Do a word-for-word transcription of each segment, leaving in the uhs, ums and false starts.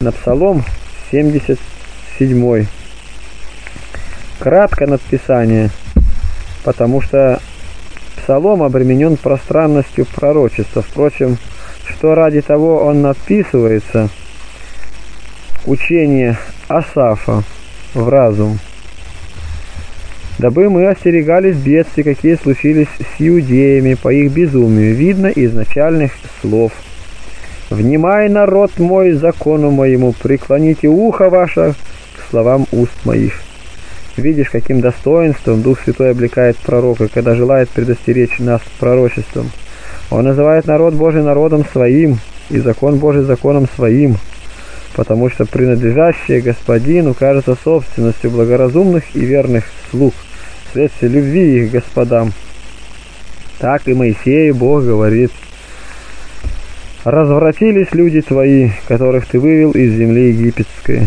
на Псалом семьдесят седьмой. Кратко надписание, потому что Псалом обременен пространностью пророчества. Впрочем, что ради того он надписывается, учение Асафа в разум, дабы мы остерегались бедствий, какие случились с иудеями по их безумию, видно из начальных слов. «Внимай, народ мой, закону моему, преклоните ухо ваше к словам уст моих». Видишь, каким достоинством Дух Святой облекает пророка, когда желает предостеречь нас пророчеством. Он называет народ Божий народом своим, и закон Божий законом своим, потому что принадлежащее Господину кажется собственностью благоразумных и верных слуг, вследствие любви их господам. Так и Моисею Бог говорит: «Развратились люди твои, которых ты вывел из земли египетской».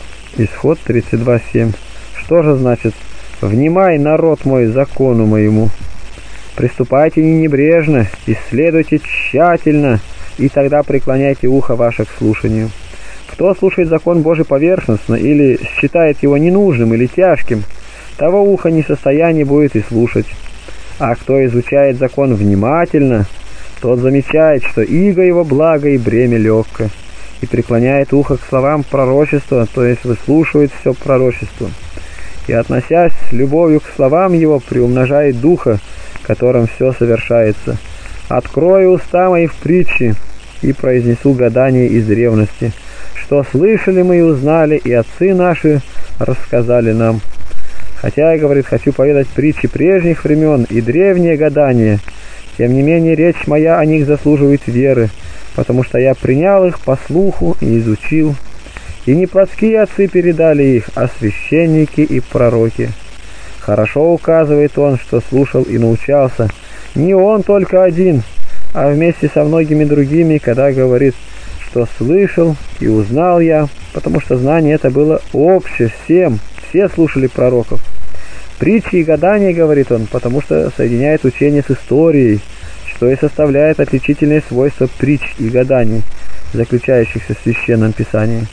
Исход тридцать два семь. Что же значит «Внимай, народ мой, закону моему»? Приступайте не небрежно, исследуйте тщательно, и тогда преклоняйте ухо ваше к слушанию. Кто слушает закон Божий поверхностно или считает его ненужным или тяжким, того ухо не в состоянии будет и слушать. А кто изучает закон внимательно, тот замечает, что иго его благо и бремя легко, и преклоняет ухо к словам пророчества, то есть выслушивает все пророчество, и, относясь с любовью к словам его, приумножает духа, которым все совершается. «Открою уста мои в притче, и произнесу гадание из древности, что слышали мы и узнали, и отцы наши рассказали нам». Хотя я, говорит, хочу поведать притчи прежних времен и древние гадания, тем не менее речь моя о них заслуживает веры, потому что я принял их по слуху и изучил. И не плотские отцы передали их, а священники и пророки. Хорошо указывает он, что слушал и научался не он только один, а вместе со многими другими, когда говорит, что слышал и узнал я, потому что знание это было общее всем, все слушали пророков. Притчи и гадания, говорит он, потому что соединяет учение с историей, что и составляет отличительные свойства притч и гаданий, заключающихся в Священном Писании.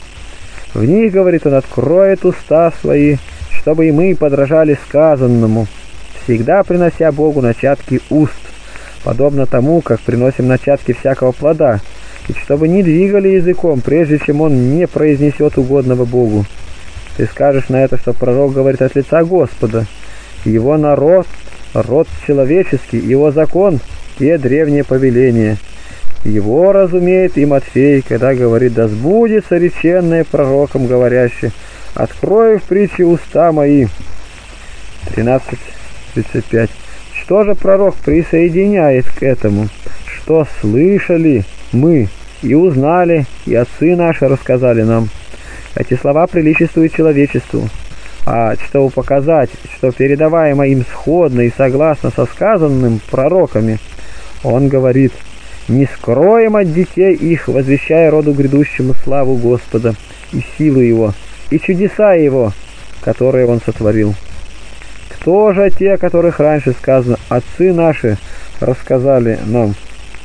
В них, говорит он, откроет уста свои, чтобы и мы подражали сказанному, всегда принося Богу начатки уст, подобно тому, как приносим начатки всякого плода, и чтобы не двигали языком, прежде чем он не произнесет угодного Богу. Ты скажешь на это, что пророк говорит от лица Господа, его народ, род человеческий, его закон, те древние повеления. Его разумеет и Матфей, когда говорит: «Да сбудется реченное пророком говорящее, открою в притче уста мои». тринадцать тридцать пять. Что же пророк присоединяет к этому? Что слышали мы и узнали, и отцы наши рассказали нам. Эти слова приличествуют человечеству, а чтобы показать, что передаваемо им сходно и согласно со сказанным пророками, он говорит: «Не скроем от детей их, возвещая роду грядущему славу Господа, и силу Его, и чудеса Его, которые Он сотворил». Кто же те, о которых раньше сказано: «Отцы наши рассказали нам»?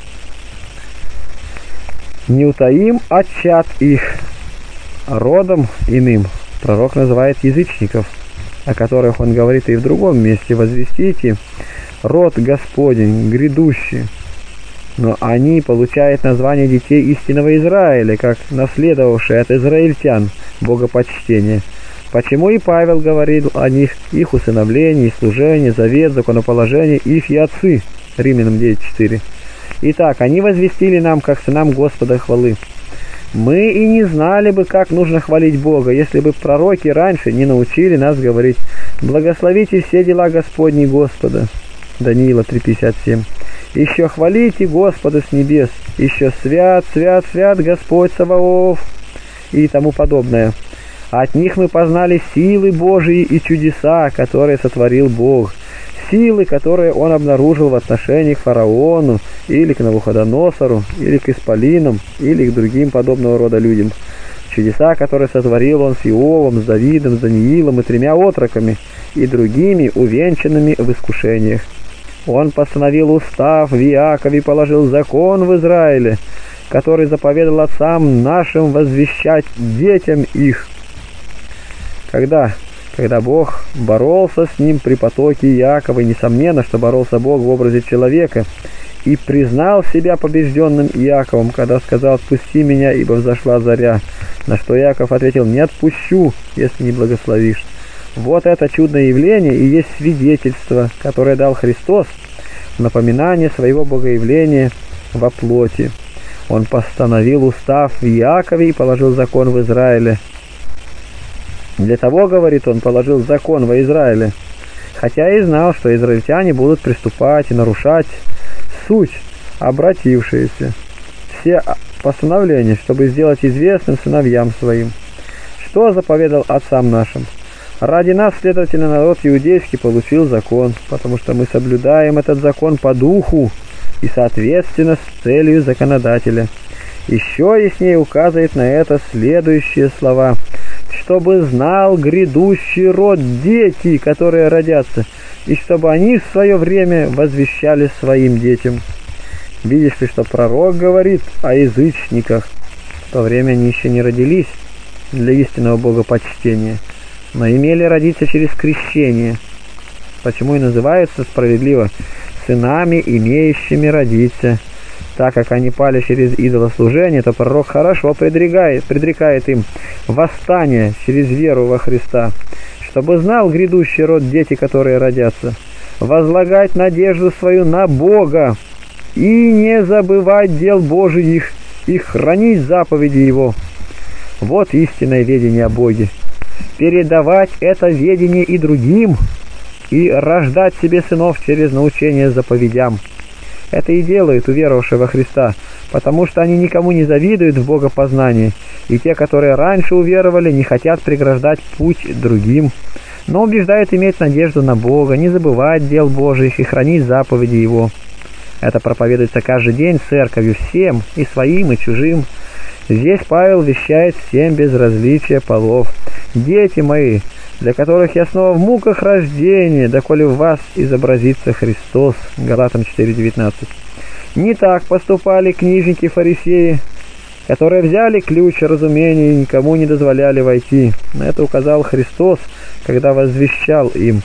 Не утаим от чад их. Родом иным пророк называет язычников, о которых он говорит и в другом месте: «Возвестите род Господень, грядущий». Но они получают название детей истинного Израиля, как наследовавшие от израильтян богопочтение. Почему и Павел говорил о них: их усыновление, служение, завет, законоположение, их и отцы. Римлянам девять четыре. Итак, они возвестили нам, как сынам Господа, хвалы. Мы и не знали бы, как нужно хвалить Бога, если бы пророки раньше не научили нас говорить: «Благословите все дела Господни Господа». Даниила три пятьдесят семь. «Еще хвалите Господа с небес, еще свят, свят, свят Господь Саваоф» и тому подобное. От них мы познали силы Божии и чудеса, которые сотворил Бог, силы, которые Он обнаружил в отношении к фараону, или к Навуходоносору, или к исполинам, или к другим подобного рода людям. Чудеса, которые сотворил Он с Иовом, с Давидом, с Даниилом и тремя отроками, и другими, увенчанными в искушениях. Он постановил устав в Иакове и положил закон в Израиле, который заповедал отцам нашим возвещать детям их. Когда? Когда Бог боролся с ним при потоке Иакова, и несомненно, что боролся Бог в образе человека, и признал себя побежденным Иаковом, когда сказал: «Отпусти меня, ибо взошла заря», на что Иаков ответил: «Не отпущу, если не благословишь». Вот это чудное явление и есть свидетельство, которое дал Христос в напоминание своего богоявления во плоти. Он постановил устав в Иакове и положил закон в Израиле. Для того, говорит он, положил закон во Израиле, хотя и знал, что израильтяне будут приступать и нарушать суть обратившиеся все постановления, чтобы сделать известным сыновьям своим, что заповедал отцам нашим. Ради нас, следовательно, народ иудейский получил закон, потому что мы соблюдаем этот закон по духу и соответственно с целью законодателя. Еще яснее указывает на это следующие слова: чтобы знал грядущий род дети, которые родятся, и чтобы они в свое время возвещали своим детям. Видишь ли, что пророк говорит о язычниках. В то время они еще не родились для истинного богопочтения, но имели родиться через крещение, почему и называются справедливо сынами, имеющими родиться. Так как они пали через идолослужение, то пророк хорошо предрекает, предрекает им восстание через веру во Христа, чтобы знал грядущий род дети, которые родятся, возлагать надежду свою на Бога и не забывать дел Божиих и хранить заповеди Его. Вот истинное ведение о Боге. Передавать это ведение и другим, и рождать себе сынов через научение заповедям. Это и делают уверовавшие во Христа, потому что они никому не завидуют в богопознании, и те, которые раньше уверовали, не хотят преграждать путь другим, но убеждают иметь надежду на Бога, не забывать дел Божьих и хранить заповеди Его. Это проповедуется каждый день церковью всем, и своим, и чужим. Здесь Павел вещает всем без различия полов: «Дети мои, для которых я снова в муках рождения, доколе в вас изобразится Христос». Галатам четыре девятнадцать. Не так поступали книжники-фарисеи, которые взяли ключ разумения и никому не дозволяли войти. На это указал Христос, когда возвещал им.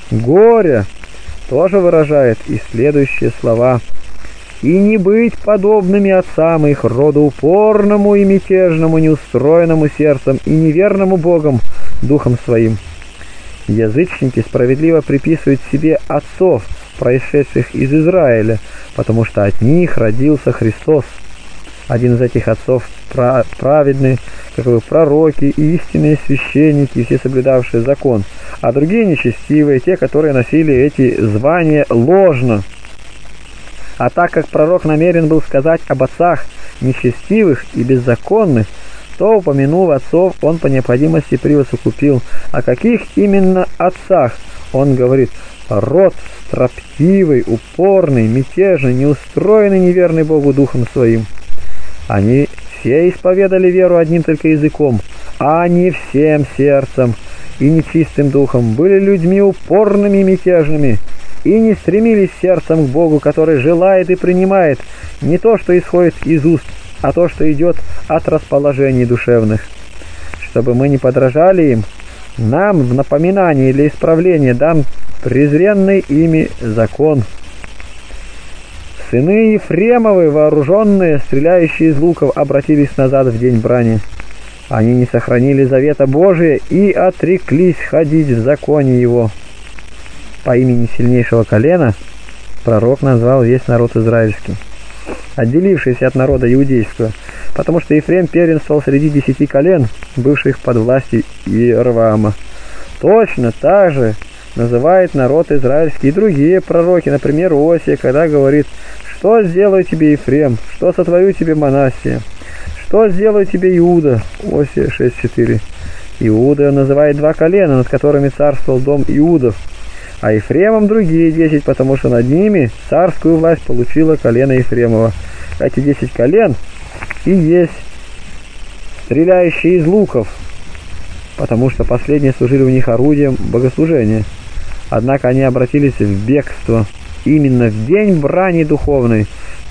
Горе тоже выражает и следующие слова: «И не быть подобными отцам их, роду упорному и мятежному, неустроенному сердцем и неверному Богом духом своим». Язычники справедливо приписывают себе отцов, происшедших из Израиля, потому что от них родился Христос. Один из этих отцов праведный, как вы, пророки и истинные священники, все соблюдавшие закон, а другие нечестивые, те, которые носили эти звания ложно. А так как пророк намерен был сказать об отцах нечестивых и беззаконных, то, упомянув отцов, он по необходимости превосукупил. О каких именно отцах он говорит? Род строптивый, упорный, мятежный, неустроенный, неверный Богу духом своим. Они все исповедали веру одним только языком, а не всем сердцем и нечистым духом, были людьми упорными и мятежными, и не стремились сердцем к Богу, который желает и принимает не то, что исходит из уст, а то, что идет от расположений душевных. Чтобы мы не подражали им, нам в напоминание или исправление дан презренный ими закон. Сыны Ефремовы, вооруженные, стреляющие из луков, обратились назад в день брани. Они не сохранили завета Божия и отреклись ходить в законе Его. По имени сильнейшего колена пророк назвал весь народ израильский, отделившийся от народа иудейского, потому что Ефрем первенствовал среди десяти колен, бывших под властью Иеровоама. Точно так же называет народ израильский и другие пророки, например, Осия, когда говорит: «Что сделаю тебе, Ефрем? Что сотворю тебе, Манассия? Что сделаю тебе, Иуда?» Осия шесть четыре. Иуда называет два колена, над которыми царствовал дом Иудов, а Ефремом другие десять, потому что над ними царскую власть получило колено Ефремова. Эти десять колен и есть стреляющие из луков, потому что последние служили у них орудием богослужения. Однако они обратились в бегство именно в день брани духовной,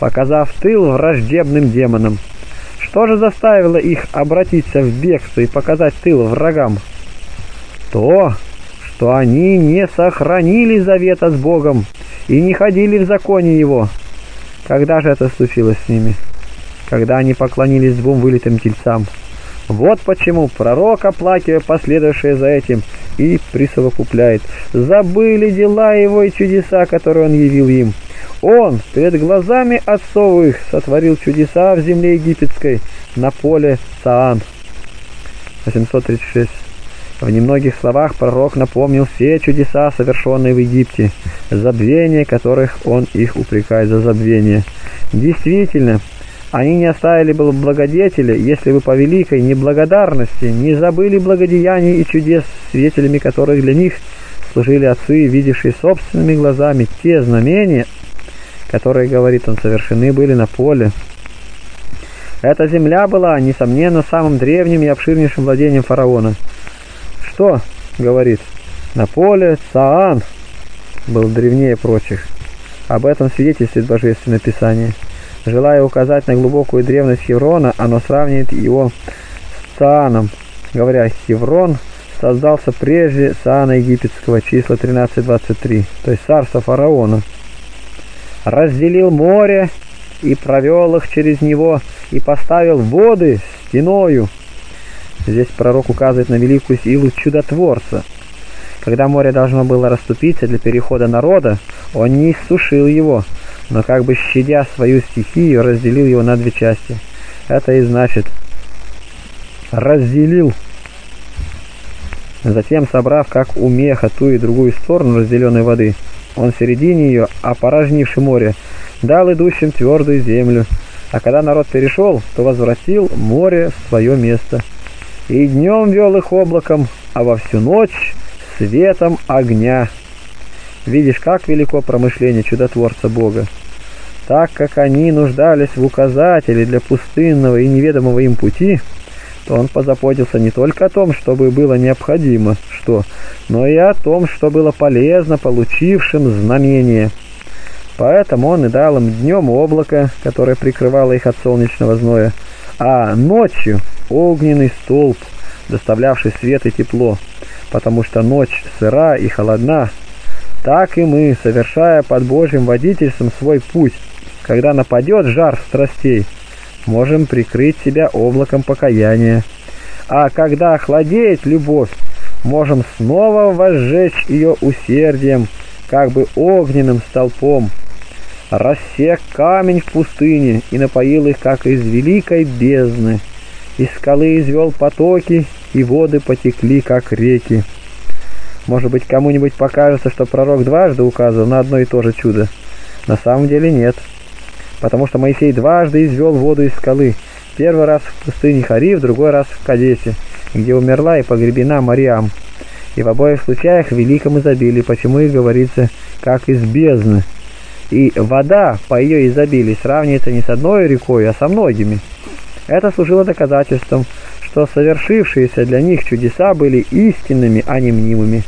показав тыл враждебным демонам. Что же заставило их обратиться в бегство и показать тыл врагам? То, что они не сохранили завета с Богом и не ходили в законе Его. Когда же это случилось с ними? Когда они поклонились двум вылитым тельцам. Вот почему пророк, оплакивая последовавшее за этим, и присовокупляет: забыли дела его и чудеса, которые он явил им. Он перед глазами отцов их сотворил чудеса в земле египетской, на поле Цаан. восемьсот тридцать шесть. В немногих словах пророк напомнил все чудеса, совершенные в Египте, забвение которых он их упрекает за забвение. Действительно, они не оставили бы благодетеля, если бы по великой неблагодарности не забыли благодеяний и чудес, свидетелями которых для них служили отцы, видевшие собственными глазами те знамения, которые, говорит он, совершены были на поле. Эта земля была, несомненно, самым древним и обширнейшим владением фараона. Что, говорит, на поле Цаан был древнее прочих. Об этом свидетельствует Божественное Писание. Желая указать на глубокую древность Хеврона, оно сравнивает его с Цааном, говоря: Хеврон создался прежде Цаана египетского, числа тринадцать двадцать три, то есть царство фараона. Разделил море и провел их через него, и поставил воды стеною. Здесь пророк указывает на великую силу чудотворца. Когда море должно было расступиться для перехода народа, он не иссушил его, но как бы щадя свою стихию, разделил его на две части. Это и значит разделил. Затем, собрав как у меха ту и другую сторону разделенной воды, он в середине ее, опорожнивши море, дал идущим твердую землю. А когда народ перешел, то возвратил море в свое место. И днем вел их облаком, а во всю ночь светом огня. Видишь, как велико промышление чудотворца Бога. Так как они нуждались в указателе для пустынного и неведомого им пути, то он позаботился не только о том, чтобы было необходимо, что, но и о том, что было полезно получившим знамение. Поэтому он и дал им днем облако, которое прикрывало их от солнечного зноя, а ночью огненный столб, доставлявший свет и тепло, потому что ночь сыра и холодна. Так и мы, совершая под Божьим водительством свой путь, когда нападет жар страстей, можем прикрыть себя облаком покаяния. А когда охладеет любовь, можем снова возжечь ее усердием, как бы огненным столпом. Рассек камень в пустыне и напоил их, как из великой бездны. Из скалы извел потоки, и воды потекли, как реки. Может быть, кому-нибудь покажется, что пророк дважды указывал на одно и то же чудо. На самом деле нет. Потому что Моисей дважды извел воду из скалы. Первый раз в пустыне Хари, в другой раз в Кадесе, где умерла и погребена Мариам. И в обоих случаях в великом изобилии, почему и говорится, как из бездны. И вода по ее изобилию сравнивается не с одной рекой, а со многими. Это служило доказательством, что совершившиеся для них чудеса были истинными, а не мнимыми.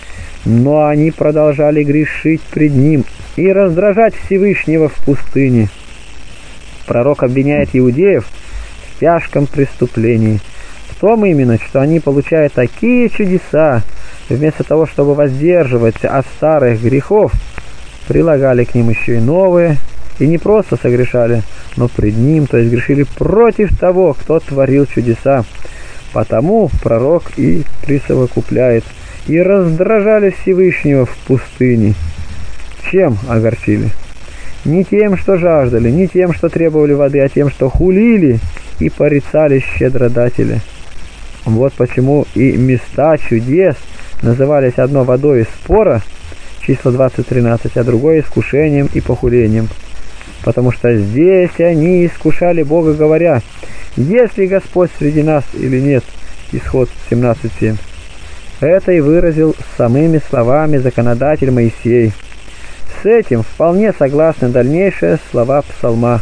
Но они продолжали грешить пред Ним и раздражать Всевышнего в пустыне. Пророк обвиняет иудеев в тяжком преступлении, в том именно, что они, получая такие чудеса, вместо того, чтобы воздерживаться от старых грехов, прилагали к ним еще и новые, и не просто согрешали, но пред Ним, то есть грешили против того, кто творил чудеса. Потому пророк и присовокупляет: и раздражали Всевышнего в пустыне. Чем огорчили? Не тем, что жаждали, не тем, что требовали воды, а тем, что хулили и порицали щедродателя. Вот почему и места чудес назывались одно водой из спора, числа двадцать тринадцать, а другое искушением и похулением. Потому что здесь они искушали Бога, говоря: есть ли Господь среди нас или нет? Исход семнадцать семь. Это и выразил самыми словами законодатель Моисей. С этим вполне согласны дальнейшие слова псалма: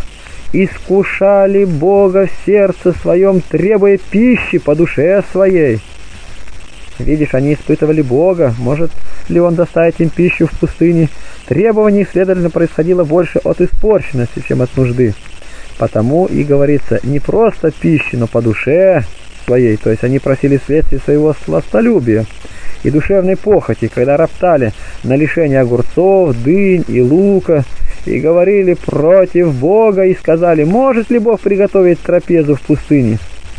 искушали Бога в сердце своем, требуя пищи по душе своей. Видишь, они испытывали Бога, может ли Он доставить им пищу в пустыне? Требований, следовательно, происходило больше от испорченности, чем от нужды. Потому и говорится, не просто пищи, но по душе своей, то есть они просили вследствие своего сластолюбия и душевной похоти, когда роптали на лишение огурцов, дынь и лука, и говорили против Бога, и сказали, может ли Бог приготовить трапезу в пустыне?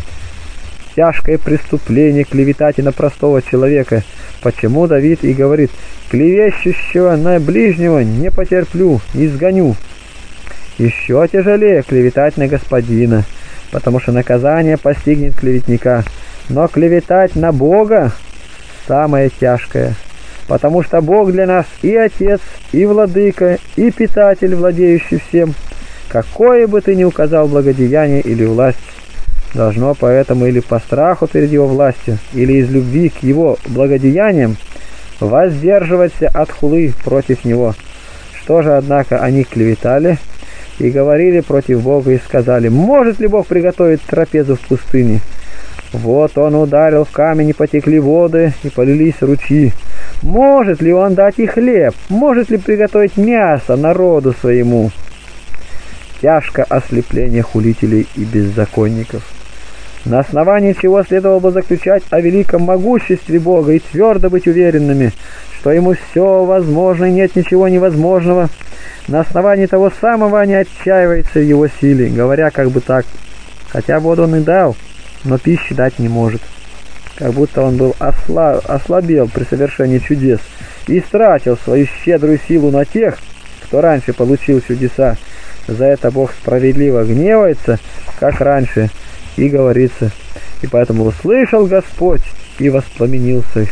Тяжкое преступление клеветать на простого человека. Почему Давид и говорит, клевещущего на ближнего не потерплю, изгоню. Еще тяжелее клеветать на господина, потому что наказание постигнет клеветника. Но клеветать на Бога самое тяжкое, потому что Бог для нас и Отец, и Владыка, и Питатель, владеющий всем. Какое бы ты ни указал благодеяние или власть, должно поэтому или по страху перед Его властью, или из любви к Его благодеяниям воздерживаться от хулы против Него. Что же, однако, они клеветали и говорили против Бога и сказали, может ли Бог приготовить трапезу в пустыне? Вот Он ударил в камень, и потекли воды, и полились ручьи. Может ли Он дать и хлеб? Может ли приготовить мясо народу своему? Тяжко ослепление хулителей и беззаконников. На основании чего следовало бы заключать о великом могуществе Бога и твердо быть уверенными, что Ему все возможно и нет ничего невозможного. На основании того самого они отчаиваются в Его силе, говоря как бы так, хотя воду Он и дал, но пищи дать не может. Как будто Он был осла... ослабел при совершении чудес и истратил свою щедрую силу на тех, кто раньше получил чудеса. За это Бог справедливо гневается, как раньше, и говорится, и поэтому услышал Господь и воспламенился.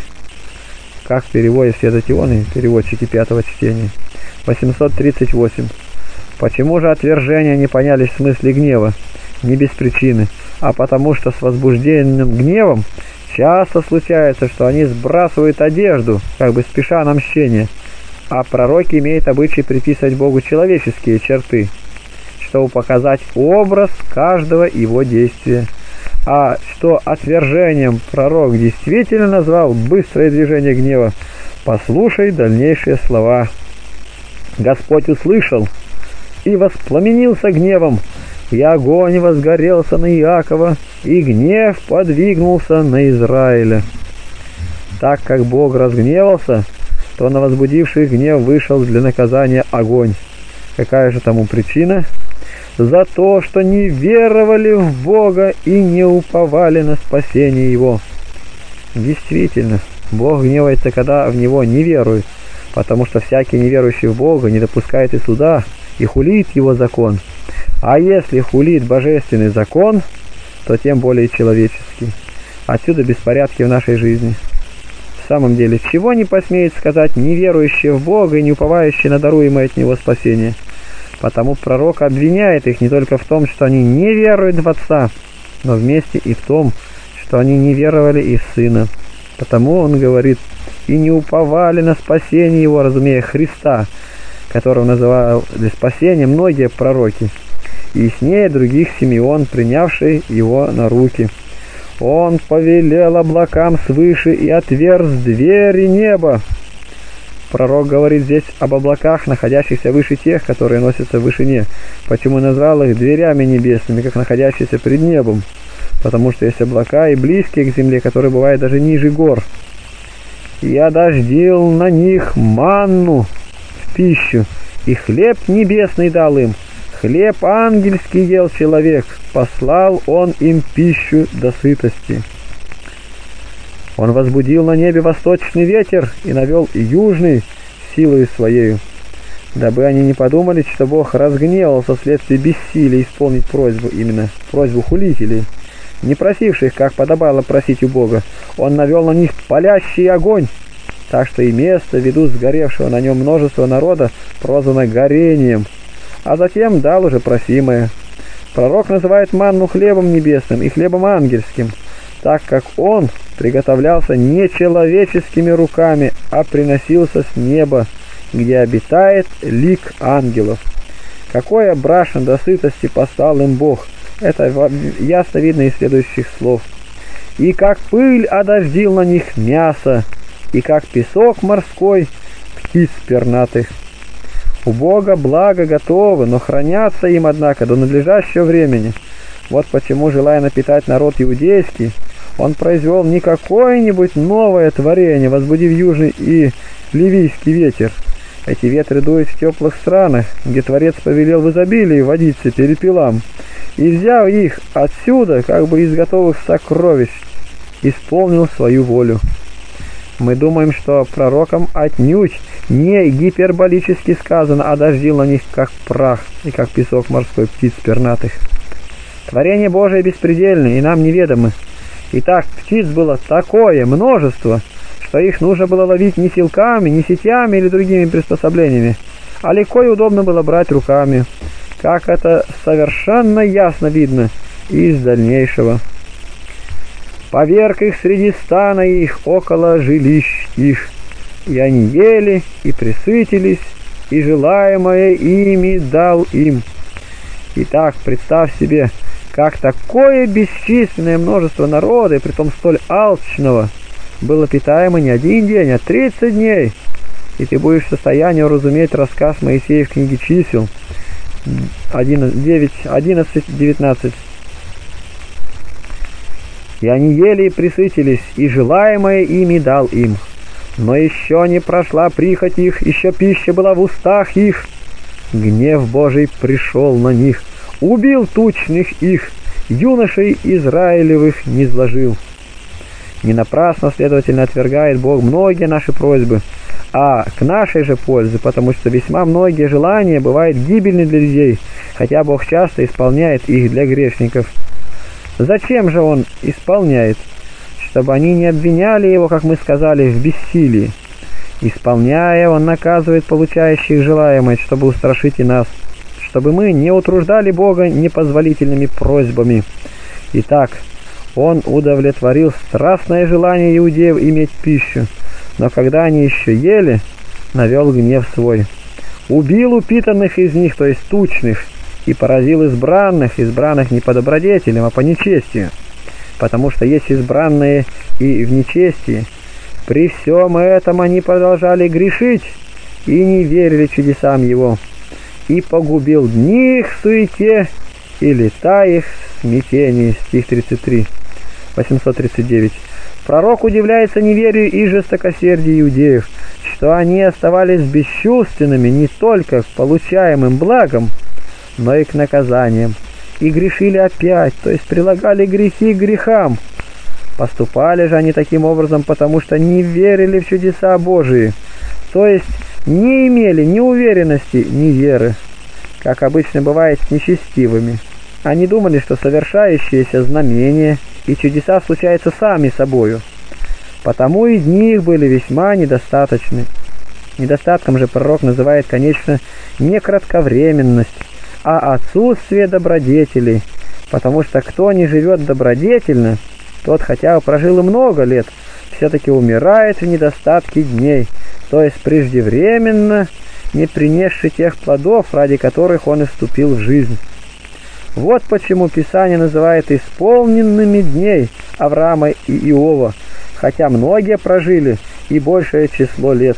Как переводят Феодотионы, переводчики пятого чтения. восемьсот тридцать восемь. Почему же отвержения не понялись в смысле гнева? Не без причины, а потому что с возбужденным гневом часто случается, что они сбрасывают одежду, как бы спеша на мщение, а пророки имеют обычай приписывать Богу человеческие черты, чтобы показать образ каждого его действия. А что отвержением пророк действительно назвал быстрое движение гнева, послушай дальнейшие слова. Господь услышал и воспламенился гневом, и огонь возгорелся на Иакова, и гнев подвигнулся на Израиля. Так как Бог разгневался, то на возбудивший гнев вышел для наказания огонь. Какая же тому причина? За то, что не веровали в Бога и не уповали на спасение Его. Действительно, Бог гневается, когда в Него не веруют, потому что всякий неверующий в Бога не допускает и суда, и хулит Его закон. А если хулит божественный закон, то тем более человеческий. Отсюда беспорядки в нашей жизни. В самом деле, чего не посмеет сказать неверующие в Бога и не уповающие на даруемое от Него спасение? Потому пророк обвиняет их не только в том, что они не веруют в Отца, но вместе и в том, что они не веровали и в Сына. Потому он говорит, и не уповали на спасение Его, разумея Христа, которого называл для спасения многие пророки, и яснее других Симеон, принявший Его на руки. Он повелел облакам свыше и отверз двери неба. Пророк говорит здесь об облаках, находящихся выше тех, которые носятся в вышине. Почему назвал их дверями небесными, как находящиеся пред небом? Потому что есть облака и близкие к земле, которые бывают даже ниже гор. Я дождил на них манну в пищу, и хлеб небесный дал им. Хлеб ангельский ел человек, послал он им пищу до сытости. Он возбудил на небе восточный ветер и навел южный силою своею, дабы они не подумали, что Бог разгневался вследствие бессилия исполнить просьбу, именно просьбу хулителей, не просивших, как подобало просить у Бога. Он навел на них палящий огонь, так что и место, ввиду сгоревшего на нем множество народа, прозвано горением, а затем дал уже просимое. Пророк называет манну хлебом небесным и хлебом ангельским, так как он приготовлялся не человеческими руками, а приносился с неба, где обитает лик ангелов. Какое брашен до сытости послал им Бог, это ясно видно из следующих слов. и как пыль одождил на них мясо, и как песок морской птиц пернатых. У Бога благо готовы, но хранятся им, однако, до надлежащего времени. Вот почему, желая напитать народ иудейский, он произвел не какое-нибудь новое творение, возбудив южный и ливийский ветер. Эти ветры дуют в теплых странах, где Творец повелел в изобилии водиться перепелам, и, взяв их отсюда, как бы из готовых сокровищ, исполнил свою волю. Мы думаем, что пророкам отнюдь не гиперболически сказано, а дождил на них как прах и как песок морской птиц пернатых. Творение Божие беспредельное и нам неведомы. Итак, птиц было такое множество, что их нужно было ловить не силками, не сетями или другими приспособлениями, а легко и удобно было брать руками, как это совершенно ясно видно из дальнейшего. Поверг их среди стана их, около жилищ их, и они ели и пресытились, и желаемое ими дал им. Итак, представь себе, как такое бесчисленное множество народа, и притом столь алчного, было питаемо не один день, а тридцать дней. И ты будешь в состоянии уразуметь рассказ Моисея в книге Чисел девять, одиннадцать, девятнадцать. И они ели и пресытились, и желаемое ими дал им. Но еще не прошла прихоть их, еще пища была в устах их. Гнев Божий пришел на них, убил тучных их, юношей Израилевых не сложил. Не напрасно, следовательно, отвергает Бог многие наши просьбы, а к нашей же пользе, потому что весьма многие желания бывают гибельны для людей, хотя Бог часто исполняет их для грешников. Зачем же Он исполняет? Чтобы они не обвиняли Его, как мы сказали, в бессилии. Исполняя, Он наказывает получающих желаемое, чтобы устрашить и нас, чтобы мы не утруждали Бога непозволительными просьбами. Итак, Он удовлетворил страстное желание иудеев иметь пищу, но когда они еще ели, навел гнев свой. Убил упитанных из них, то есть тучных, и поразил избранных, избранных не по добродетелям, а по нечестию, потому что есть избранные и в нечестии. При всем этом они продолжали грешить и не верили чудесам Его, и погубил дни их в суете и лета их в смятении. Стих тридцать три, восемьсот тридцать девять. Пророк удивляется неверию и жестокосердию иудеев, что они оставались бесчувственными не только к получаемым благам, но и к наказаниям, и грешили опять, то есть прилагали грехи к грехам. Поступали же они таким образом, потому что не верили в чудеса Божии, то есть не имели ни уверенности, ни веры, как обычно бывает с нечестивыми. Они думали, что совершающиеся знамения и чудеса случаются сами собою, потому и дни их были весьма недостаточны. Недостатком же пророк называет, конечно, не кратковременность, а отсутствие добродетелей, потому что кто не живет добродетельно, тот, хотя бы прожил и много лет, все-таки умирает в недостатке дней, то есть преждевременно, не принесший тех плодов, ради которых он и вступил в жизнь. Вот почему Писание называет исполненными дней Авраама и Иова, хотя многие прожили и большее число лет.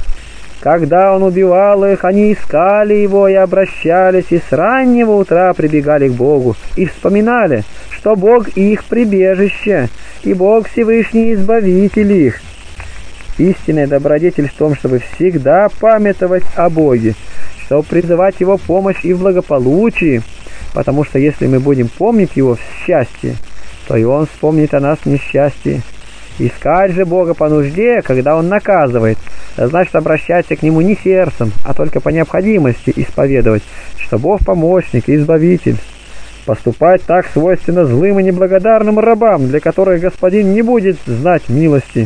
Когда он убивал их, они искали его и обращались, и с раннего утра прибегали к Богу, и вспоминали, что Бог их прибежище, и Бог Всевышний избавитель их. Истинная добродетель в том, чтобы всегда памятовать о Боге, чтобы призывать Его помощь и в благополучии, потому что если мы будем помнить Его в счастье, то и Он вспомнит о нас в несчастье. Искать же Бога по нужде, когда Он наказывает, значит обращаться к Нему не сердцем, а только по необходимости исповедовать, что Бог помощник и избавитель. Поступать так свойственно злым и неблагодарным рабам, для которых Господин не будет знать милости,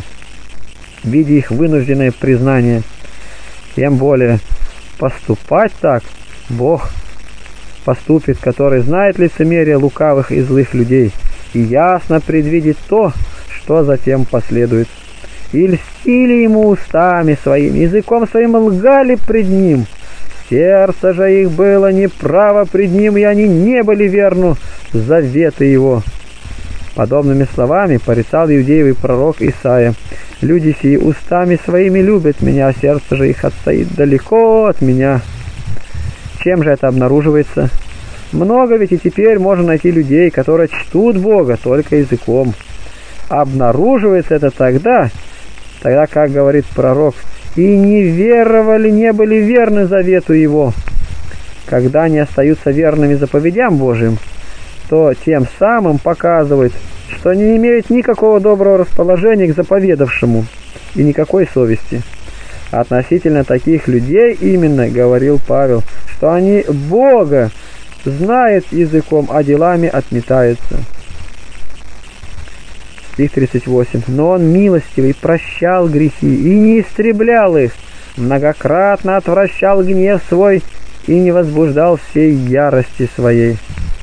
видя их вынужденное признание. Тем более поступать так Бог поступит, который знает лицемерие лукавых и злых людей, и ясно предвидит то, что затем последует. И льстили ему устами своими, языком своим лгали пред ним. Сердце же их было неправо пред ним, и они не были верны заветы его. Подобными словами порицал иудеевый пророк Исаия: «Люди сии устами своими любят меня, а сердце же их отстоит далеко от меня». Чем же это обнаруживается? Много ведь и теперь можно найти людей, которые чтут Бога только языком. Обнаруживается это тогда, тогда, как говорит пророк, «и не веровали, не были верны завету Его». Когда они остаются верными заповедям Божьим, то тем самым показывают, что не имеют никакого доброго расположения к заповедавшему и никакой совести. Относительно таких людей именно говорил Павел, что они Бога знают языком, а делами отметаются. Стих тридцать восемь. «Но Он милостивый, прощал грехи и не истреблял их, многократно отвращал гнев свой и не возбуждал всей ярости своей».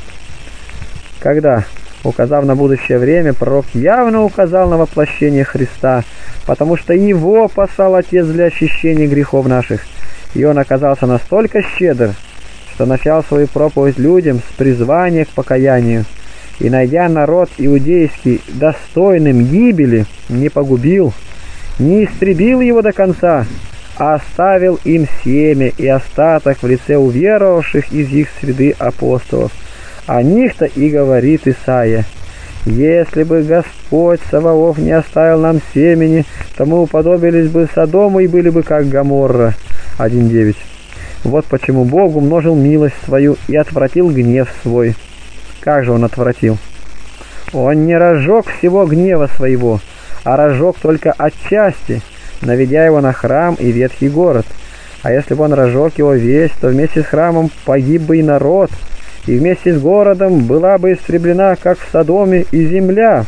Когда, указав на будущее время, пророк явно указал на воплощение Христа, потому что Его послал Отец для очищения грехов наших, и Он оказался настолько щедр, что начал свою проповедь людям с призвания к покаянию, и, найдя народ иудейский достойным гибели, не погубил, не истребил его до конца, а оставил им семя и остаток в лице уверовавших из их среды апостолов. О них-то и говорит Исаия: «Если бы Господь Саваоф не оставил нам семени, то мы уподобились бы Содому и были бы как Гоморра». один девять. Вот почему Бог умножил милость свою и отвратил гнев свой. Как же Он отвратил? Он не разжег всего гнева своего, а разжег только отчасти, наведя его на храм и ветхий город. А если бы Он разжег его весь, то вместе с храмом погиб бы и народ, и вместе с городом была бы истреблена, как в Содоме, и земля.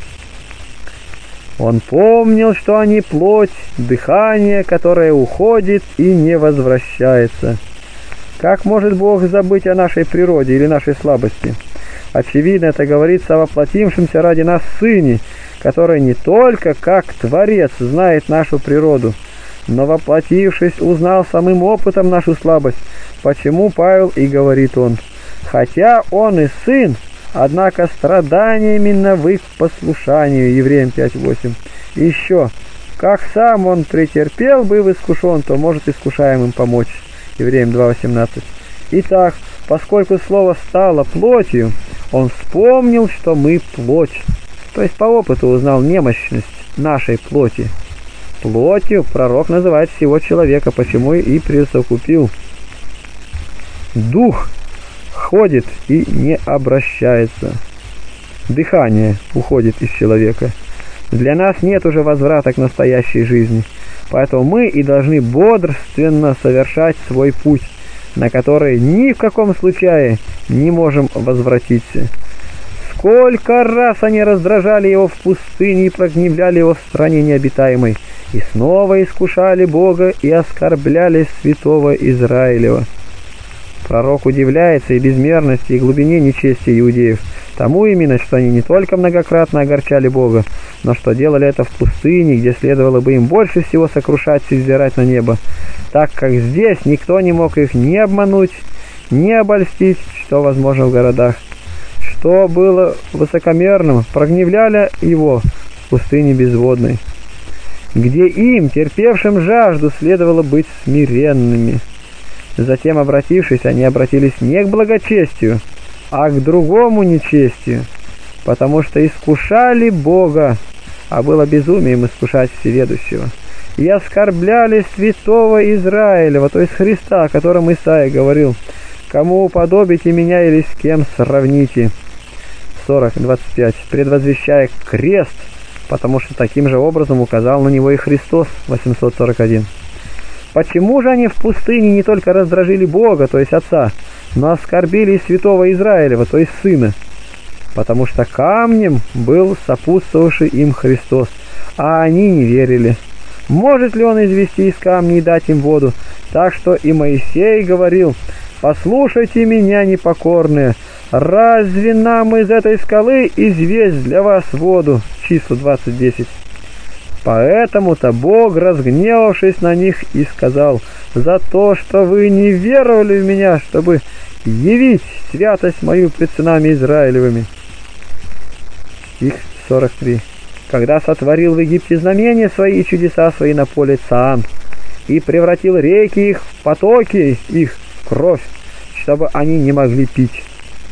Он помнил, что они плоть, дыхание, которое уходит и не возвращается. Как может Бог забыть о нашей природе или нашей слабости? Очевидно, это говорится о воплотившемся ради нас Сыне, который не только как Творец знает нашу природу, но, воплотившись, узнал самым опытом нашу слабость. Почему Павел и говорит он: «Хотя Он и Сын, однако страданиями навык к послушанию». Евреям пять восемь. И еще: «Как сам Он претерпел, быв искушен, то может искушаемым помочь». Евреям два восемнадцать. Итак, поскольку Слово стало плотью, Он вспомнил, что мы плоть, то есть по опыту узнал немощность нашей плоти. Плотью пророк называет всего человека, почему и присовокупил. Дух ходит и не обращается. Дыхание уходит из человека. Для нас нет уже возврата к настоящей жизни, поэтому мы и должны бодрственно совершать свой путь, на который ни в каком случае не можем возвратиться. Сколько раз они раздражали его в пустыне и прогневляли его в стране необитаемой, и снова искушали Бога и оскорбляли святого Израилева. Пророк удивляется и безмерности, и глубине нечестия иудеев, тому именно, что они не только многократно огорчали Бога, но что делали это в пустыне, где следовало бы им больше всего сокрушаться и взирать на небо, так как здесь никто не мог их ни обмануть, ни обольстить, что возможно в городах. Что было высокомерным, прогневляли его в пустыне безводной, где им, терпевшим жажду, следовало быть смиренными. Затем, обратившись, они обратились не к благочестию, а к другому нечестию, потому что искушали Бога, а было безумием искушать Всеведущего, и оскорбляли святого Израилева, то есть Христа, о котором Исаия говорил: «Кому уподобите меня или с кем сравните?» сорок двадцать пять. Предвозвещая крест, потому что таким же образом указал на него и Христос. восемьсот сорок один. Почему же они в пустыне не только раздражили Бога, то есть Отца, но оскорбили и святого Израилева, то есть Сына? Потому что камнем был сопутствовавший им Христос, а они не верили. Может ли Он извести из камней и дать им воду? Так что и Моисей говорил: «Послушайте меня, непокорные, разве нам из этой скалы известь для вас воду?» Числа двадцать десять. Поэтому-то Бог, разгневавшись на них, и сказал: «За то, что вы не веровали в меня, чтобы явить святость мою пред сынами Израилевыми». Стих сорок три. Когда сотворил в Египте знамения свои и чудеса свои на поле Цаан, и превратил реки их в потоки их в кровь, чтобы они не могли пить.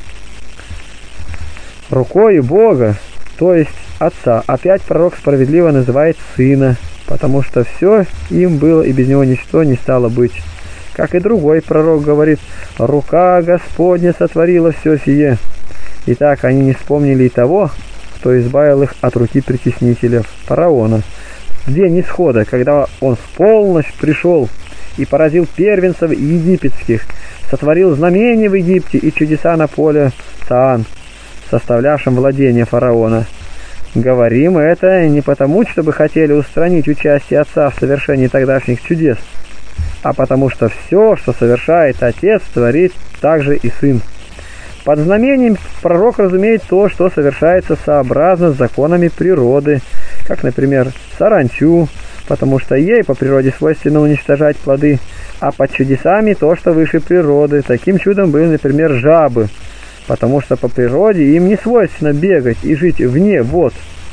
Рукой Бога, то есть Отца, опять пророк справедливо называет Сына, потому что все им было, и без него ничто не стало быть. Как и другой пророк говорит: «Рука Господня сотворила все сие». Итак, они не вспомнили и того, кто избавил их от руки притеснителя, фараона, в день исхода, когда он в полночь пришел и поразил первенцев египетских, сотворил знамения в Египте и чудеса на поле Цаан, составлявшем владение фараона. Говорим это не потому, чтобы хотели устранить участие отца в совершении тогдашних чудес, а потому что все, что совершает отец, творит также и сын. Под знамением пророк разумеет то, что совершается сообразно с законами природы, как, например, саранчу, потому что ей по природе свойственно уничтожать плоды, а под чудесами то, что выше природы. Таким чудом были, например, жабы, потому что по природе им не свойственно бегать и жить вне вод.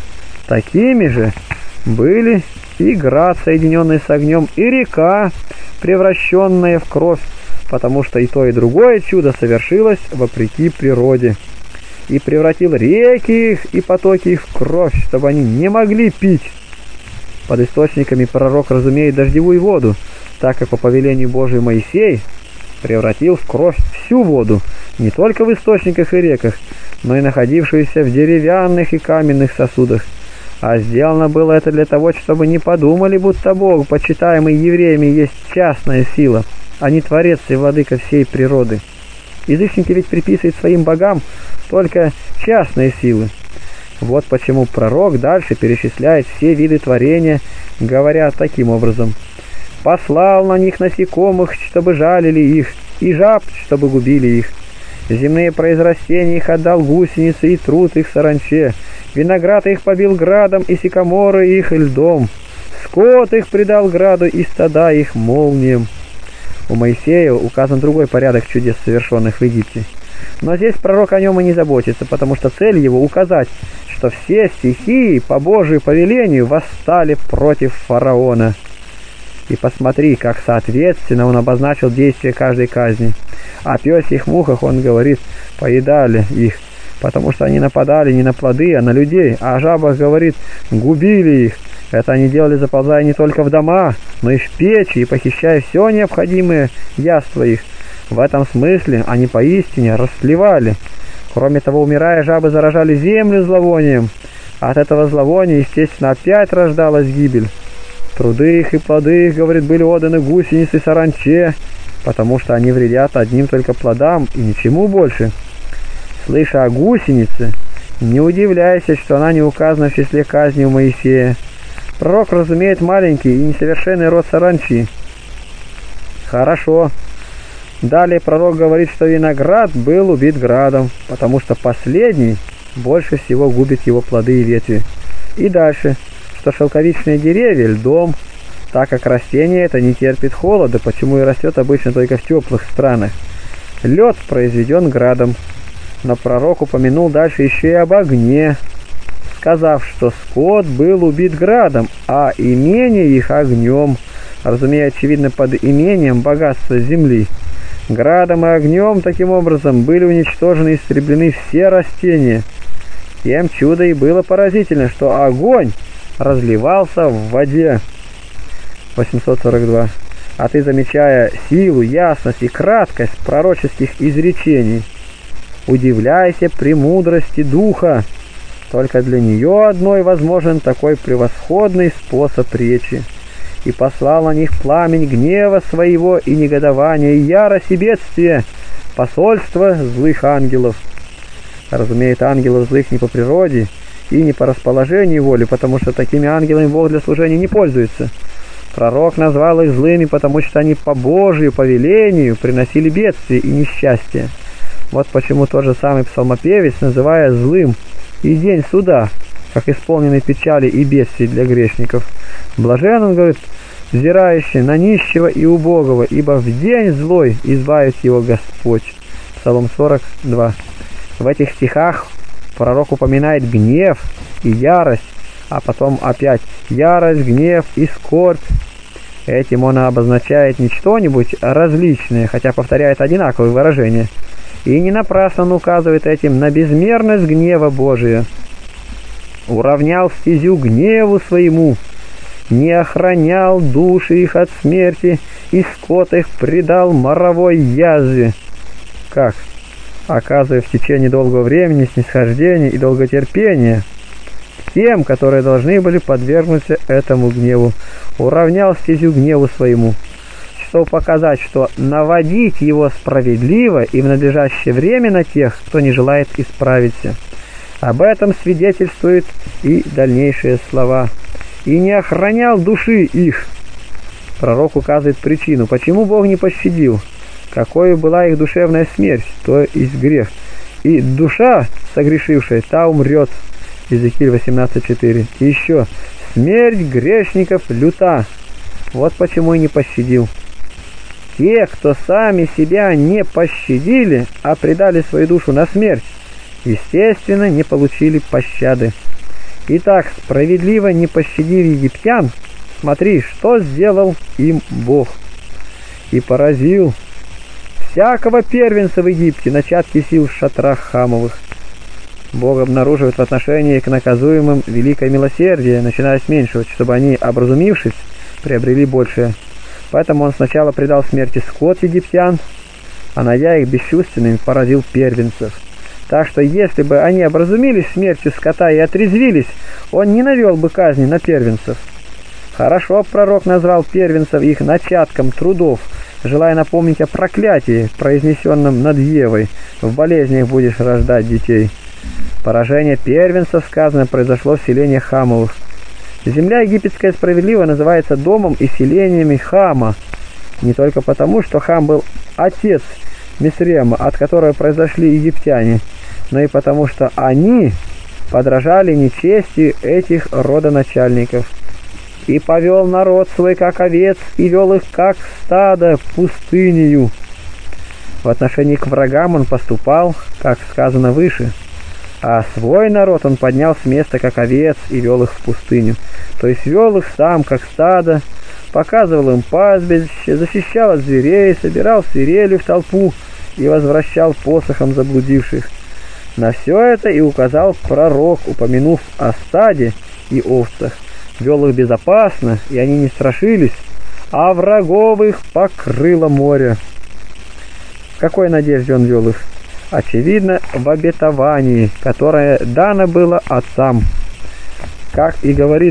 Такими же были и град, соединенный с огнем, и река, превращенная в кровь, потому что и то, и другое чудо совершилось вопреки природе. И превратил реки их и потоки их в кровь, чтобы они не могли пить. Под источниками пророк разумеет дождевую воду, так как по повелению Божию Моисей превратил в кровь всю воду, не только в источниках и реках, но и находившуюся в деревянных и каменных сосудах. А сделано было это для того, чтобы не подумали, будто Бог, почитаемый евреями, есть частная сила, а не творец и владыка всей природы. Язычники ведь приписывают своим богам только частные силы. Вот почему пророк дальше перечисляет все виды творения, говоря таким образом: «Послал на них насекомых, чтобы жалили их, и жаб, чтобы губили их. Земные произрастения их отдал гусеницы, и труд их саранче. Виноград их побил градом, и сикаморы их льдом. Скот их предал граду, и стада их молниям». У Моисея указан другой порядок чудес, совершенных в Египте. Но здесь пророк о нем и не заботится, потому что цель его указать, что все стихии по Божию повелению восстали против фараона. И посмотри, как соответственно он обозначил действие каждой казни. О пёсьих мухах он говорит: поедали их, потому что они нападали не на плоды, а на людей. А о жабах говорит: губили их. Это они делали, заползая не только в дома, но и в печи, и похищая все необходимое яство их. В этом смысле они поистине растлевали. Кроме того, умирая, жабы заражали землю зловонием. От этого зловония, естественно, опять рождалась гибель. Труды их и плоды их, говорит, были отданы гусенице и саранче, потому что они вредят одним только плодам и ничему больше. Слыша о гусенице, не удивляйся, что она не указана в числе казни у Моисея. Пророк разумеет маленький и несовершенный род саранчи. Хорошо. Далее пророк говорит, что виноград был убит градом, потому что последний больше всего губит его плоды и ветви. И дальше, что шелковичные деревья льдом, так как растение это не терпит холода, почему и растет обычно только в теплых странах. Лед произведен градом. Но пророк упомянул дальше еще и об огне, сказав, что скот был убит градом, а имение их огнем, разумея, очевидно, под имением богатства земли. Градом и огнем, таким образом, были уничтожены и истреблены все растения. Тем чудо и было поразительно, что огонь разливался в воде. восемьсот сорок два. А ты, замечая силу, ясность и краткость пророческих изречений, удивляйся премудрости духа. Только для нее одной возможен такой превосходный способ речи. И послал на них пламень гнева своего и негодования, и ярость и бедствие, посольство злых ангелов. Разумеет, ангелов злых не по природе и не по расположению воли, потому что такими ангелами Бог для служения не пользуется. Пророк назвал их злыми, потому что они по Божию повелению приносили бедствие и несчастье. Вот почему тот же самый псалмопевец, называя злым и день суда, как исполненный печали и бедствий для грешников. Блажен, он говорит, взирающий на нищего и убогого, ибо в день злой избавит его Господь. Псалом сорок два. В этих стихах Пророк упоминает гнев и ярость, а потом опять ярость, гнев и скорбь. Этим он обозначает не что-нибудь различное, хотя повторяет одинаковые выражения. И не напрасно он указывает этим на безмерность гнева Божия. «Уравнял стезю гневу своему, не охранял души их от смерти, и скот их предал моровой язве». Как? Оказывая в течение долгого времени снисхождение и долготерпение тем, которые должны были подвергнуться этому гневу. Уравнял стезю гневу своему, чтобы показать, что наводить его справедливо и в надлежащее время на тех, кто не желает исправиться. Об этом свидетельствуют и дальнейшие слова. «И не охранял души их». Пророк указывает причину, почему Бог не пощадил, какой была их душевная смерть, то есть грех. «И душа, согрешившая, та умрет». Иезекииль восемнадцать четыре. И еще: «Смерть грешников люта». Вот почему и не пощадил. Те, кто сами себя не пощадили, а предали свою душу на смерть, естественно, не получили пощады. Итак, справедливо не пощадив египтян, смотри, что сделал им Бог. «И поразил всякого первенца в Египте, начатки сил в шатрах Хамовых». Бог обнаруживает в отношении к наказуемым великое милосердие, начиная с меньшего, чтобы они, образумившись, приобрели большее. Поэтому он сначала предал смерти скот египтян, а найдя их бесчувственными, поразил первенцев. Так что если бы они образумились смертью скота и отрезвились, он не навел бы казни на первенцев. Хорошо пророк назвал первенцев их начатком трудов, желая напомнить о проклятии, произнесенном над Евой: «В болезнях будешь рождать детей». Поражение первенцев, сказано, произошло в селении Хамовых. Земля египетская справедливо называется домом и селениями Хама, не только потому, что Хам был отец Мисрема, от которого произошли египтяне, но и потому, что они подражали нечестию этих родоначальников. «И повел народ свой, как овец, и вел их, как стадо, пустынею». В отношении к врагам он поступал, как сказано выше, а свой народ он поднял с места, как овец, и вел их в пустыню. То есть вел их сам, как стадо, показывал им пастбище, защищал от зверей, собирал свирелью в толпу и возвращал посохом заблудивших. На все это и указал пророк, упомянув о стаде и овцах. Вел их безопасно, и они не страшились, а врагов их покрыло море. В какой надежде он вел их? Очевидно, в обетовании, которое дано было отцам. Как и говорит,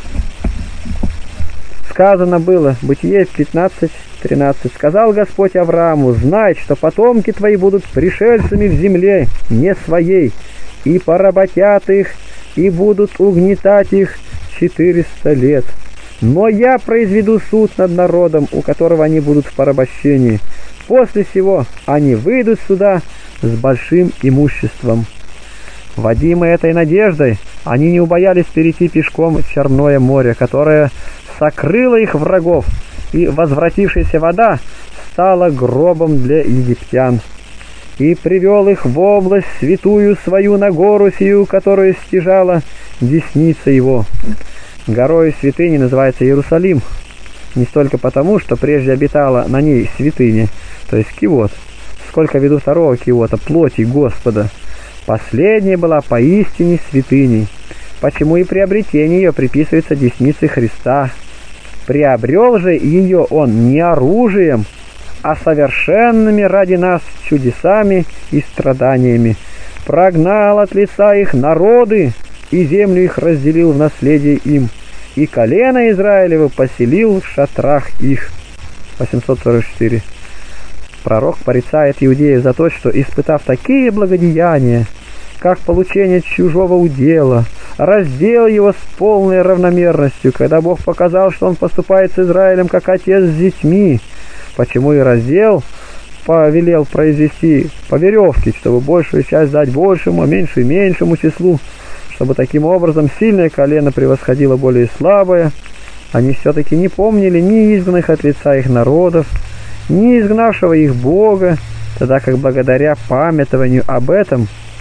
сказано было, Бытие пятнадцать тринадцать, «Сказал Господь Аврааму: знай, что потомки твои будут пришельцами в земле не своей, и поработят их, и будут угнетать их четыреста лет. Но я произведу суд над народом, у которого они будут в порабощении. После сего они выйдут сюда с большим имуществом». Водимые этой надеждой, они не убоялись перейти пешком Черное море, которое сокрыло их врагов, и возвратившаяся вода стала гробом для египтян. «И привел их в область святую свою, на гору сию, которую стяжала десница его». Горой святыни называется Иерусалим, не столько потому, что прежде обитала на ней святыня, то есть кивот, сколько ввиду второго кивота, плоти Господа. Последняя была поистине святыней, почему и приобретение ее приписывается деснице Христа. Приобрел же ее он не оружием, а совершенными ради нас чудесами и страданиями. Прогнал от лица их народы, и землю их разделил в наследие им, и колено Израилева поселил в шатрах их. восемьсот сорок четыре. Пророк порицает иудеев за то, что, испытав такие благодеяния, как получение чужого удела, раздел его с полной равномерностью, когда Бог показал, что он поступает с Израилем как отец с детьми, почему и раздел повелел произвести по веревке, чтобы большую часть дать большему, а меньшую меньшему числу, чтобы таким образом сильное колено превосходило более слабое. Они все-таки не помнили ни изгнанных от лица их народов, ни изгнавшего их Бога, тогда как благодаря памятованию об этом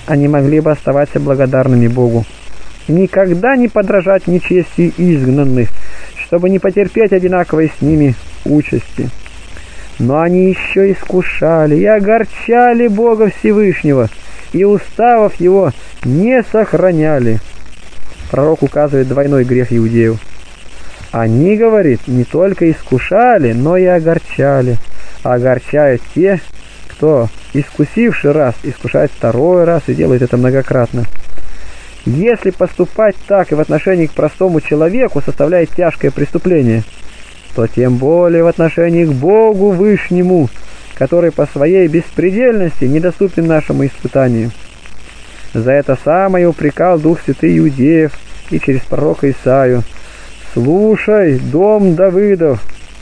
они могли бы оставаться благодарными Богу. Никогда не подражать нечестию изгнанных, чтобы не потерпеть одинаковой с ними участи. Но они еще искушали и огорчали Бога Всевышнего, и уставов его не сохраняли. Пророк указывает двойной грех иудеев. Они, говорит, не только искушали, но и огорчали. А огорчают те, кто, искусивший раз, искушает второй раз и делает это многократно. Если поступать так и в отношении к простому человеку составляет тяжкое преступление, то тем более в отношении к Богу Вышнему, который по своей беспредельности недоступен нашему испытанию. За это самое упрекал Дух Святый иудеев и через пророка Исаию: «Слушай, дом Давидов,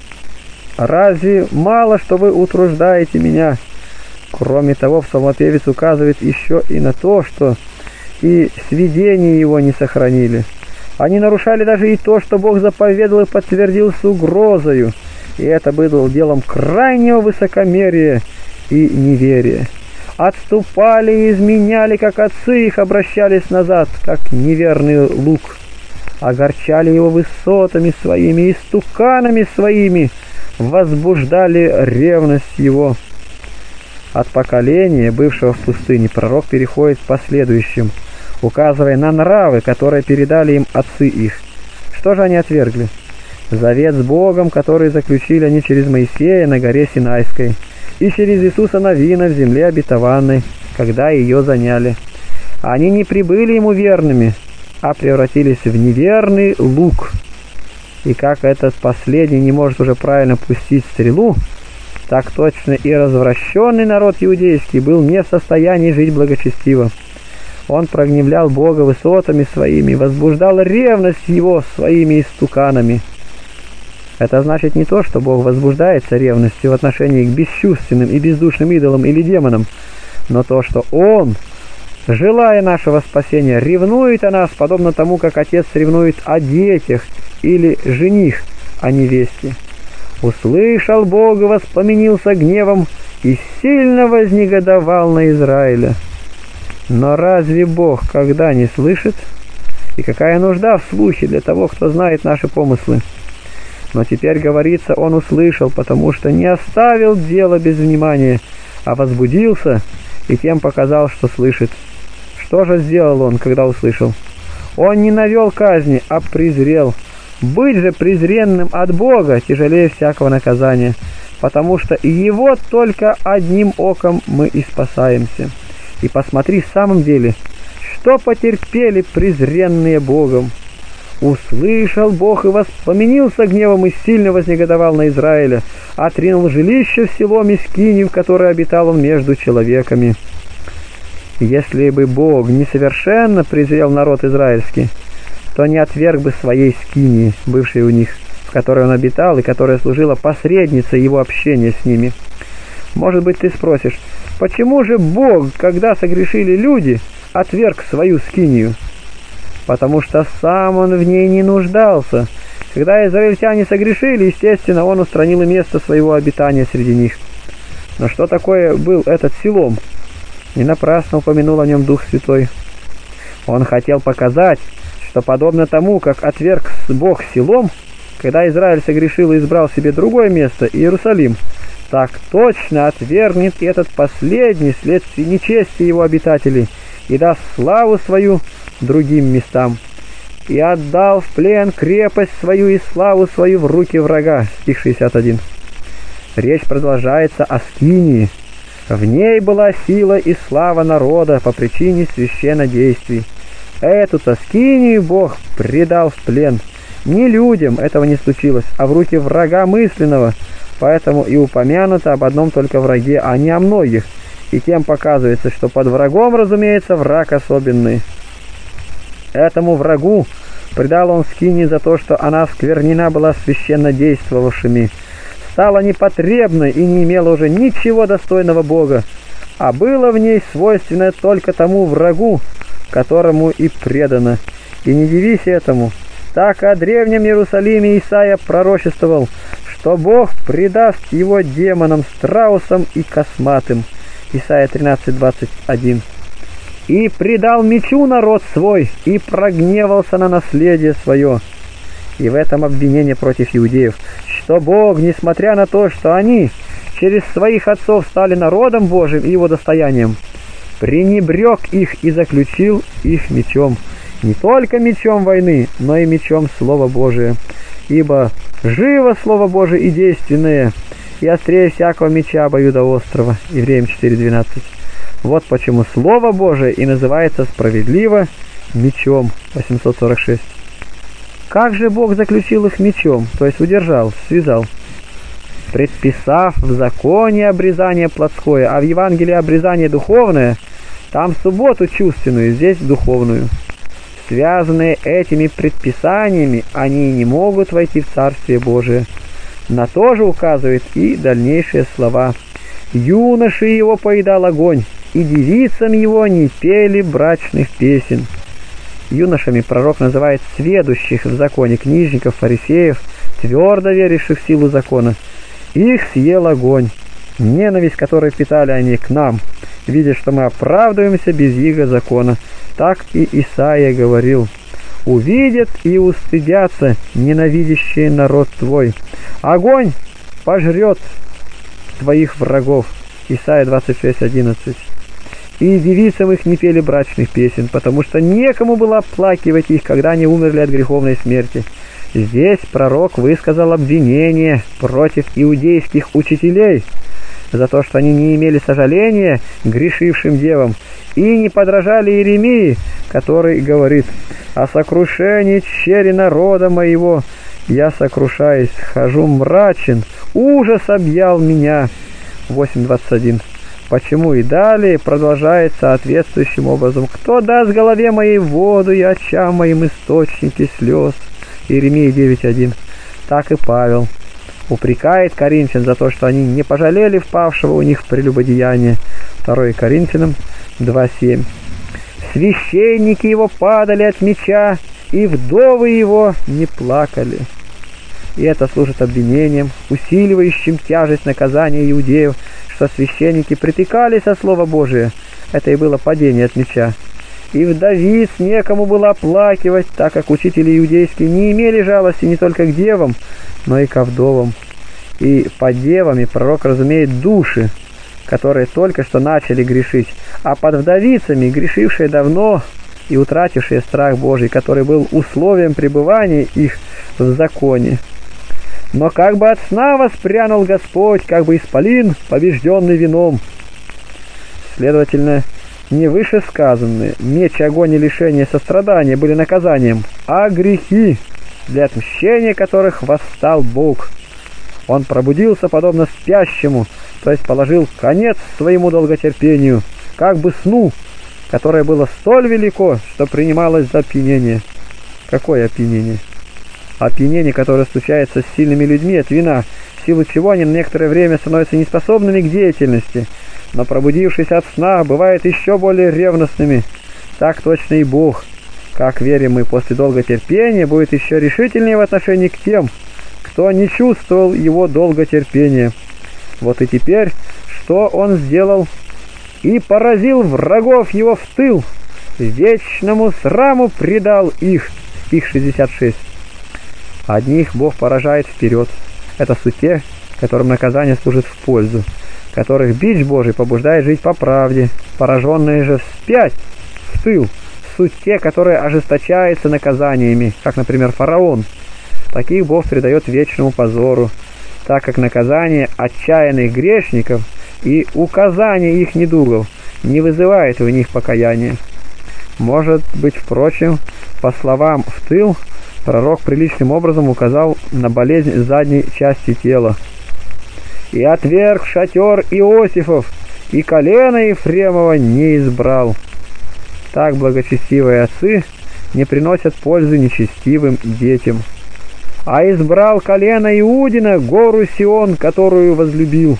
разве мало, что вы утруждаете меня?» Кроме того, псалмопевец указывает еще и на то, что и сведения его не сохранили. Они нарушали даже и то, что Бог заповедал и подтвердил с угрозою, и это было делом крайнего высокомерия и неверия. Отступали и изменяли, как отцы их, обращались назад, как неверный лук. Огорчали его высотами своими и стуканами своими, возбуждали ревность его. От поколения, бывшего в пустыне, пророк переходит к последующим, указывая на нравы, которые передали им отцы их. Что же они отвергли? Завет с Богом, который заключили они через Моисея на горе Синайской, и через Иисуса Навина в земле обетованной, когда ее заняли. Они не прибыли ему верными, а превратились в неверный лук. И как этот последний не может уже правильно пустить стрелу, так точно и развращенный народ иудейский был не в состоянии жить благочестиво. Он прогневлял Бога высотами своими, возбуждал ревность его своими истуканами. Это значит не то, что Бог возбуждается ревностью в отношении к бесчувственным и бездушным идолам или демонам, но то, что Он, желая нашего спасения, ревнует о нас, подобно тому, как отец ревнует о детях или жених о невесте. «Услышал Бог и воспламенился гневом, и сильно вознегодовал на Израиля». Но разве Бог когда не слышит? И какая нужда в слухе для того, кто знает наши помыслы? Но теперь говорится, он услышал, потому что не оставил дело без внимания, а возбудился и тем показал, что слышит. Что же сделал он, когда услышал? Он не навел казни, а презрел. Быть же презренным от Бога тяжелее всякого наказания, потому что и его только одним оком мы и спасаемся. И посмотри в самом деле, что потерпели презренные Богом. Услышал Бог и воспламенился гневом и сильно вознегодовал на Израиля, отринул жилище в село Мискинию, в которой обитал он между человеками. Если бы Бог несовершенно презрел народ израильский, то не отверг бы своей скинии, бывшей у них, в которой он обитал и которая служила посредницей его общения с ними. Может быть, ты спросишь, почему же Бог, когда согрешили люди, отверг свою скинию? Потому что сам он в ней не нуждался. Когда израильтяне согрешили, естественно, он устранил и место своего обитания среди них. Но что такое был этот Силом? Не напрасно упомянул о нем Дух Святой. Он хотел показать, что подобно тому, как отверг Бог Силом, когда Израиль согрешил и избрал себе другое место, Иерусалим, так точно отвергнет и этот последний вследствие нечести его обитателей и даст славу свою другим местам. И отдал в плен крепость свою и славу свою в руки врага. Стих шестьдесят один. Речь продолжается о Скинии. В ней была сила и слава народа по причине священнодействий. Эту-то Скинию Бог предал в плен. Не людям этого не случилось, а в руки врага мысленного, поэтому и упомянуто об одном только враге, а не о многих, и тем показывается, что под врагом, разумеется, враг особенный. Этому врагу предал он Скинию за то, что она сквернена была священно действовавшими, стала непотребной и не имела уже ничего достойного Бога, а было в ней свойственно только тому врагу, которому и предано. И не дивись этому, так о древнем Иерусалиме Исаия пророчествовал, что Бог предаст его демонам, страусам и косматым. Исайя тринадцать двадцать один. и предал мечу народ свой, и прогневался на наследие свое». И в этом обвинение против иудеев, что Бог, несмотря на то, что они через своих отцов стали народом Божьим и его достоянием, пренебрег их и заключил их мечом, не только мечом войны, но и мечом Слова Божия. Ибо живо Слово Божие и действенное, и острее всякого меча обоюдоострого. Евреям четыре двенадцать. Вот почему Слово Божие и называется справедливо мечом. восемьсот сорок шесть. Как же Бог заключил их мечом, то есть удержал, связал? Предписав в законе обрезание плотское, а в Евангелии обрезание духовное, там субботу чувственную, здесь духовную. Связанные этими предписаниями, они не могут войти в Царствие Божие. На то же указывает и дальнейшие слова. «Юноши его поедал огонь, и девицам его не пели брачных песен». Юношами пророк называет сведущих в законе книжников, фарисеев, твердо веривших в силу закона. Их съел огонь, ненависть, которой питали они к нам, видя, что мы оправдываемся без иго закона. Так и Исаия говорил: «Увидят и устыдятся ненавидящие народ твой. Огонь пожрет твоих врагов». Исайя двадцать шесть одиннадцать. И девицам их не пели брачных песен, потому что некому было оплакивать их, когда они умерли от греховной смерти. Здесь пророк высказал обвинение против иудейских учителей за то, что они не имели сожаления грешившим девам и не подражали Иеремии, который говорит: «О сокрушении чере народа моего я сокрушаюсь, хожу мрачен, ужас объял меня». восемь двадцать один. Почему и далее продолжает соответствующим образом: «Кто даст голове моей воду и очам моим источники слез?» Иеремия девять один. Так и Павел упрекает коринфян за то, что они не пожалели впавшего у них в прелюбодеяние. второе Коринфянам два семь. «Священники его падали от меча, и вдовы его не плакали». И это служит обвинением, усиливающим тяжесть наказания иудеев, что священники притыкались от Слова Божия. Это и было падение от меча. И вдовиц некому было оплакивать, так как учители иудейские не имели жалости не только к девам, но и ко вдовам. И под девами пророк разумеет души, которые только что начали грешить, а под вдовицами грешившие давно и утратившие страх Божий, который был условием пребывания их в законе. Но как бы от сна воспрянул Господь, как бы исполин, побежденный вином. Следовательно, не вышесказанные меч, огонь и лишение сострадания были наказанием, а грехи, для отмщения которых восстал Бог. Он пробудился подобно спящему, то есть положил конец своему долготерпению, как бы сну, которое было столь велико, что принималось за опьянение. Какое опьянение? Опьянение, которое случается с сильными людьми от вина, в силу чего они на некоторое время становятся неспособными к деятельности, но пробудившись от сна, бывают еще более ревностными. Так точно и Бог, как верим мы, после долготерпения будет еще решительнее в отношении к тем, кто не чувствовал его долготерпения. Вот и теперь, что он сделал? «И поразил врагов его в тыл, вечному сраму предал их». Стих шестьдесят шесть. Одних Бог поражает вперед. Это суть те, которым наказание служит в пользу, которых бич Божий побуждает жить по правде, пораженные же вспять, в тыл. Суть те, которые ожесточаются наказаниями, как, например, фараон. Таких Бог предает вечному позору, так как наказание отчаянных грешников и указание их недугов не вызывает в них покаяния. Может быть, впрочем, по словам «в тыл», пророк приличным образом указал на болезнь задней части тела. «И отверг шатер Иосифов, и колено Ефремова не избрал». Так благочестивые отцы не приносят пользы нечестивым детям. «А избрал колено Иудина, гору Сион, которую возлюбил».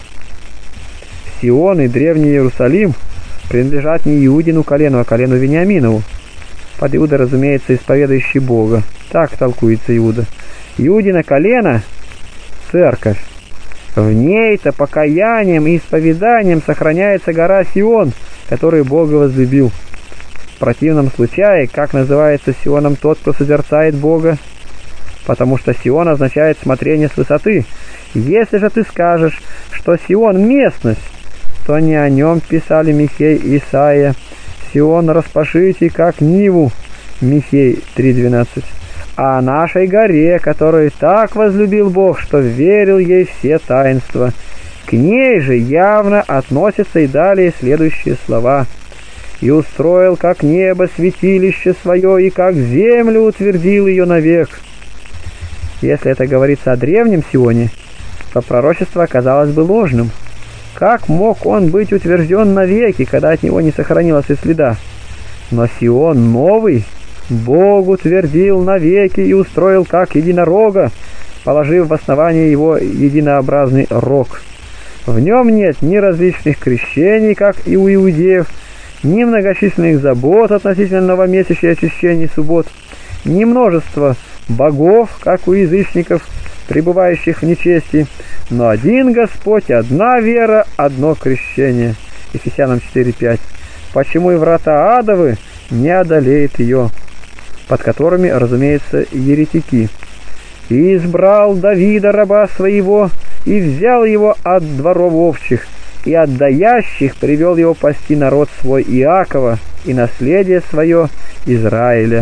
Сион и древний Иерусалим принадлежат не Иудину колену, а колену Вениаминову. Под Иуда, разумеется, исповедующий Бога. Так толкуется Иуда. Иудина колено – церковь. В ней-то покаянием и исповеданием сохраняется гора Сион, которую Бог возлюбил. В противном случае, как называется Сионом тот, кто созерцает Бога? Потому что Сион означает смотрение с высоты. Если же ты скажешь, что Сион — местность, то не о нем писали Михей и Исаия. Сион распашите, как Ниву, Михей три двенадцать, а о нашей горе, которую так возлюбил Бог, что верил ей все таинства. К ней же явно относятся и далее следующие слова: «И устроил, как небо, святилище свое, и как землю утвердил ее навек». Если это говорится о древнем Сионе, то пророчество оказалось бы ложным. Как мог он быть утвержден навеки, когда от него не сохранилось и следа? Но Сион новый Бог утвердил навеки и устроил как единорога, положив в основание его единообразный рог. В нем нет ни различных крещений, как и у иудеев, ни многочисленных забот относительно новомесячия и очищений суббот, ни множества богов, как у язычников, пребывающих в нечестии, но один Господь, одна вера, одно крещение. Ефесянам четыре пять. Почему и врата адовы не одолеет ее, под которыми, разумеется, еретики. И избрал Давида, раба своего, и взял его от дворов овчих, и от даящих привел его пасти народ свой Иакова и наследие свое Израиля.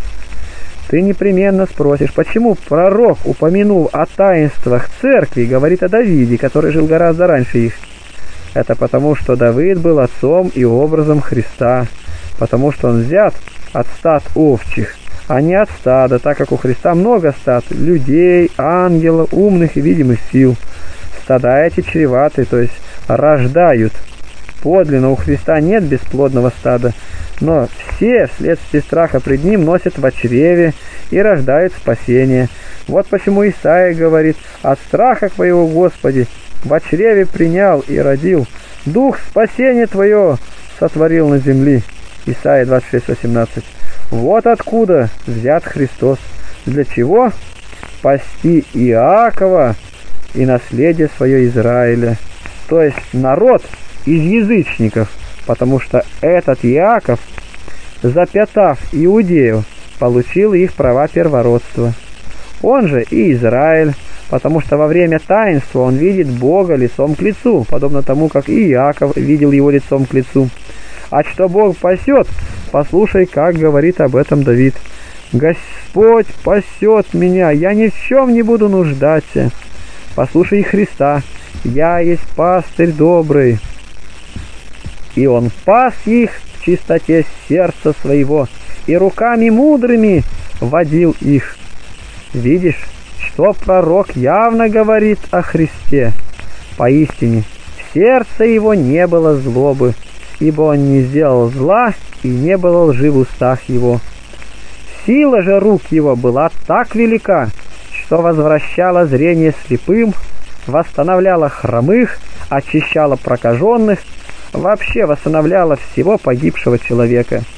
Ты непременно спросишь, почему пророк упомянул о таинствах церкви и говорит о Давиде, который жил гораздо раньше их? Это потому, что Давид был отцом и образом Христа, потому что он взят от стад овчих, а не от стада, так как у Христа много стад, людей, ангелов, умных и видимых сил. Стада эти чреваты, то есть рождают. Подлинно у Христа нет бесплодного стада, но все вследствие страха пред Ним носят во чреве и рождают спасение. Вот почему Исаия говорит: «От страха Твоего, Господи, во чреве принял и родил, дух спасения Твое сотворил на земли». Исаия двадцать шесть восемнадцать. Вот откуда взят Христос. Для чего? Пасти Иакова и наследие свое Израиля, то есть народ из язычников, потому что этот Иаков, запятав иудеев, получил их права первородства. Он же и Израиль, потому что во время таинства он видит Бога лицом к лицу, подобно тому, как и Иаков видел его лицом к лицу. А что Бог пасет, послушай, как говорит об этом Давид: «Господь пасет меня, я ни в чем не буду нуждаться». Послушай Христа: «Я есть пастырь добрый». И он пас их в чистоте сердца своего, и руками мудрыми водил их. Видишь, что пророк явно говорит о Христе. Поистине, в сердце его не было злобы, ибо он не сделал зла, и не было лжи в устах его. Сила же рук его была так велика, что возвращала зрение слепым, восстанавливала хромых, очищала прокаженных, вообще восстанавливала всего погибшего человека.